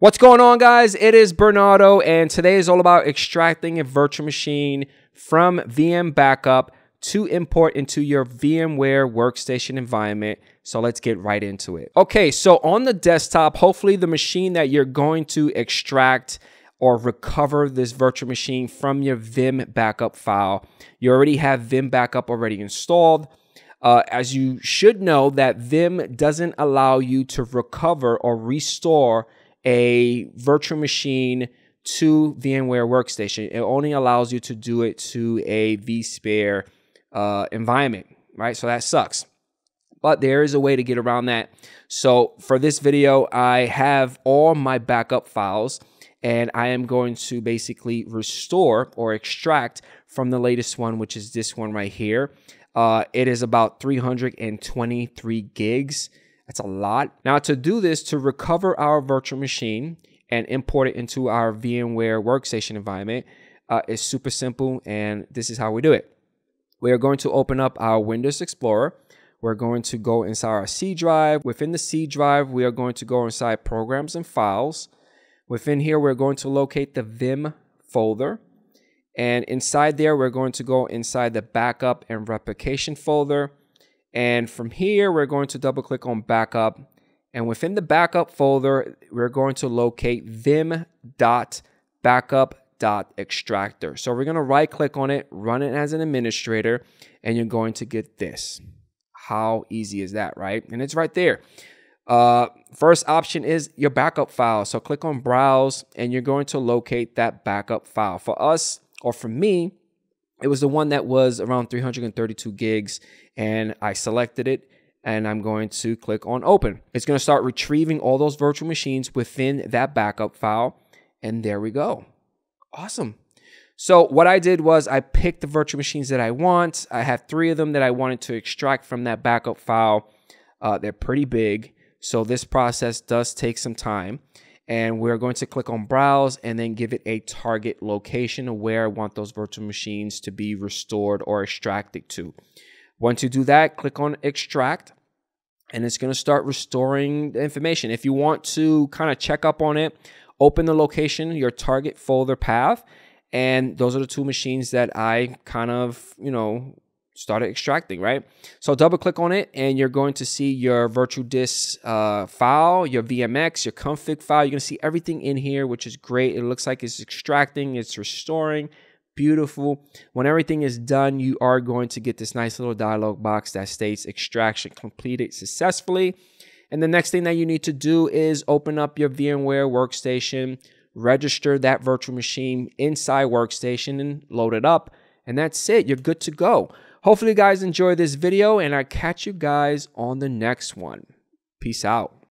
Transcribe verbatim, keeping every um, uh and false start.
What's going on, guys? It is Bernardo, and today is all about extracting a virtual machine from Veeam Backup to import into your VMware Workstation environment. So let's get right into it. Okay, so on the desktop, hopefully the machine that you're going to extract or recover this virtual machine from your Veeam Backup file, you already have Veeam Backup already installed. Uh, as you should know that Veeam doesn't allow you to recover or restore a virtual machine to VMware Workstation. It only allows you to do it to a vSphere uh, environment, right? So that sucks. But there is a way to get around that. So for this video, I have all my backup files, and I am going to basically restore or extract from the latest one, which is this one right here. Uh, it is about three hundred twenty-three gigs. That's a lot. Now, to do this, to recover our virtual machine and import it into our VMware Workstation environment, uh, is super simple, and this is how we do it. We are going to open up our Windows Explorer. We're going to go inside our C drive. Within the C drive, we are going to go inside Programs and Files. Within here, we're going to locate the Vim folder. And inside there, we're going to go inside the Backup and Replication folder. And from here, we're going to double click on Backup. And within the Backup folder, we're going to locate vim.backup.extractor. So we're going to right click on it, run it as an administrator, and you're going to get this. How easy is that, right? And it's right there. Uh, first option is your backup file. So click on Browse, and you're going to locate that backup file. For us, or for me, it was the one that was around three hundred thirty-two gigs, and I selected it, and I'm going to click on Open. It's going to start retrieving all those virtual machines within that backup file, and there we go. Awesome. So what I did was I picked the virtual machines that I want. I have three of them that I wanted to extract from that backup file. Uh, they're pretty big, so this process does take some time. And we're going to click on Browse and then give it a target location of where I want those virtual machines to be restored or extracted to. Once you do that, click on Extract, and it's going to start restoring the information. If you want to kind of check up on it, open the location, your target folder path, and those are the two machines that I kind of, you know, started extracting, right? So double click on it, and you're going to see your virtual disk uh, file, your V M X, your config file. You're going to see everything in here, which is great. It looks like it's extracting, it's restoring. Beautiful. When everything is done, you are going to get this nice little dialog box that states extraction completed successfully. And the next thing that you need to do is open up your VMware Workstation, register that virtual machine inside Workstation, and load it up. And that's it. You're good to go. Hopefully you guys enjoy this video, and I'll catch you guys on the next one. Peace out.